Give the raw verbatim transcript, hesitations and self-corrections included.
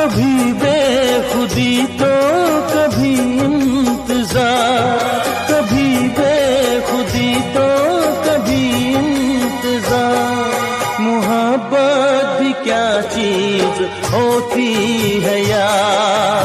कभी बेखुदी तो कभी इंतजार, कभी बेखुदी तो कभी इंतजार। मोहब्बत भी क्या चीज होती है यार।